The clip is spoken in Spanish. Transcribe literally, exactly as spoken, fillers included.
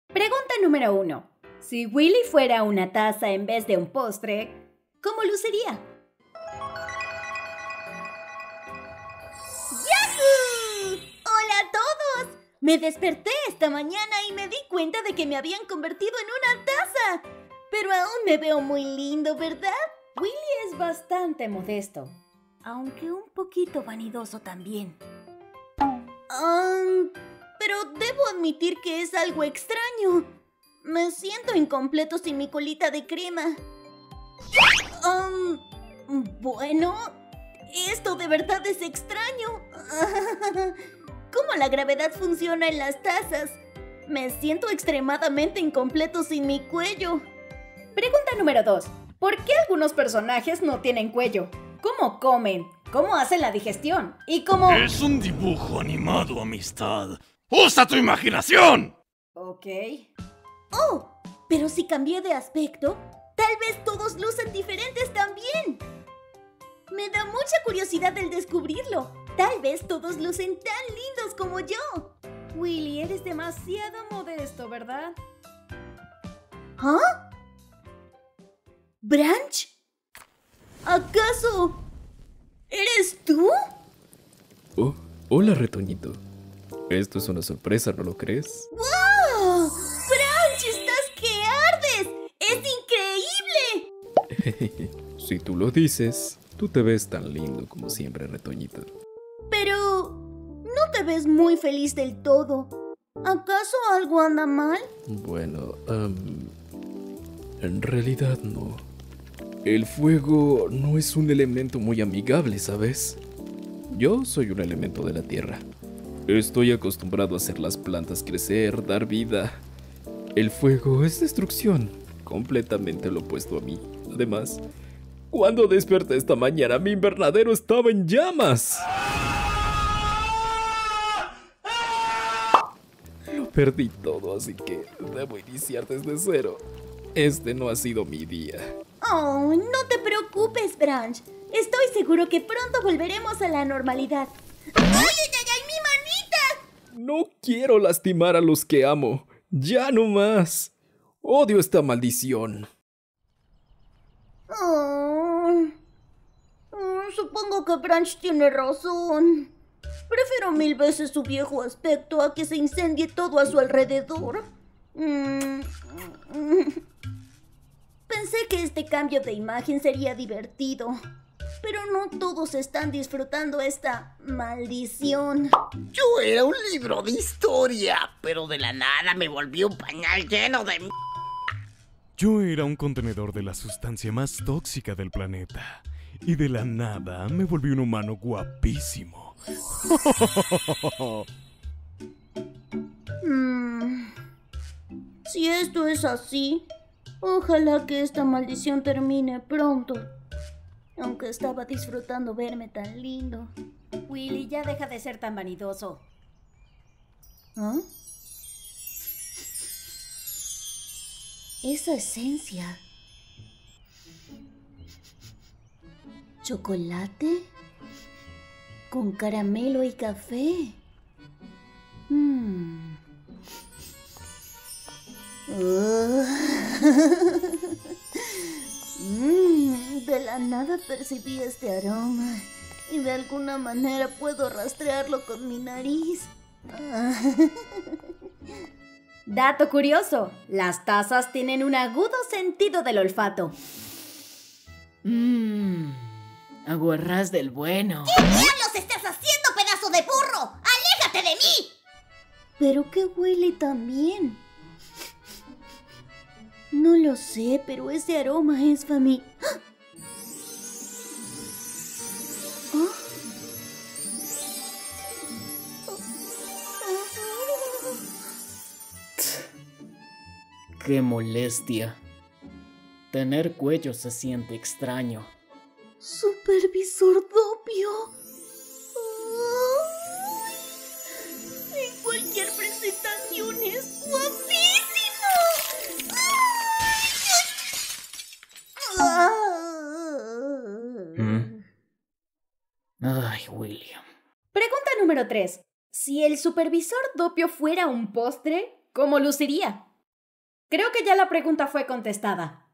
Pregunta número uno. Si Willy fuera una taza en vez de un postre, ¿cómo luciría? ¡Yahoo! ¡Hola a todos! Me desperté esta mañana y me di cuenta de que me habían convertido en una taza. Pero aún me veo muy lindo, ¿verdad? Willy es bastante modesto. Aunque un poquito vanidoso también. Um, pero debo admitir que es algo extraño. Me siento incompleto sin mi colita de crema. Um, bueno, esto de verdad es extraño. ¿Cómo la gravedad funciona en las tazas? Me siento extremadamente incompleto sin mi cuello. Pregunta número dos. ¿Por qué algunos personajes no tienen cuello? ¿Cómo comen? ¿Cómo hacen la digestión? ¿Y cómo...? Es un dibujo animado, amistad. ¡Usa tu imaginación! Ok. Oh, pero si cambié de aspecto, tal vez todos lucen diferentes también. Me da mucha curiosidad el descubrirlo. Tal vez todos lucen tan lindos como yo. Willy, eres demasiado modesto, ¿verdad? ¿Ah? ¿Branch? ¿Acaso eres tú? Oh, hola, retoñito. Esto es una sorpresa, ¿no lo crees? ¡Wow! ¡Branch, estás que ardes! ¡Es increíble! Si tú lo dices, tú te ves tan lindo como siempre, retoñito. Pero no te ves muy feliz del todo. ¿Acaso algo anda mal? Bueno, um, en realidad no. El fuego no es un elemento muy amigable, ¿sabes? Yo soy un elemento de la tierra. Estoy acostumbrado a hacer las plantas crecer, dar vida. El fuego es destrucción, completamente lo opuesto a mí. Además, cuando desperté esta mañana, mi invernadero estaba en llamas. Lo perdí todo, así que debo iniciar desde cero. Este no ha sido mi día. Oh, no te preocupes, Branch. Estoy seguro que pronto volveremos a la normalidad. ¡Ay, ay, ay, ay, mi manita! No quiero lastimar a los que amo. Ya no más. Odio esta maldición. Oh, mm, supongo que Branch tiene razón. Prefiero mil veces su viejo aspecto a que se incendie todo a su alrededor. Mm, mm. Pensé que este cambio de imagen sería divertido, pero no todos están disfrutando esta maldición. Yo era un libro de historia, pero de la nada me volví un pañal lleno de m... Yo era un contenedor de la sustancia más tóxica del planeta. Y de la nada me volví un humano guapísimo. Hmm. Si esto es así, ojalá que esta maldición termine pronto. Aunque estaba disfrutando verme tan lindo. Willy, ya deja de ser tan vanidoso. ¿Ah? Esa esencia. ¿Chocolate? ¿Con caramelo y café? Mmm. Uh. mm, de la nada percibí este aroma y de alguna manera puedo rastrearlo con mi nariz. Dato curioso, las tazas tienen un agudo sentido del olfato. Mmm, aguarrás del bueno. ¿Qué diablos estás haciendo, pedazo de burro? ¡Aléjate de mí! Pero que huele tan bien. No lo sé, pero ese aroma es fami... ¡Ah! ¿Oh? ¡Qué molestia! Tener cuello se siente extraño. Supervisor Doppio. ¡Ay! En cualquier presentación es guapísimo. ¡Ay! ¿Mm? Ay, William. Pregunta número tres. Si el supervisor Doppio fuera un postre, ¿cómo luciría? Creo que ya la pregunta fue contestada.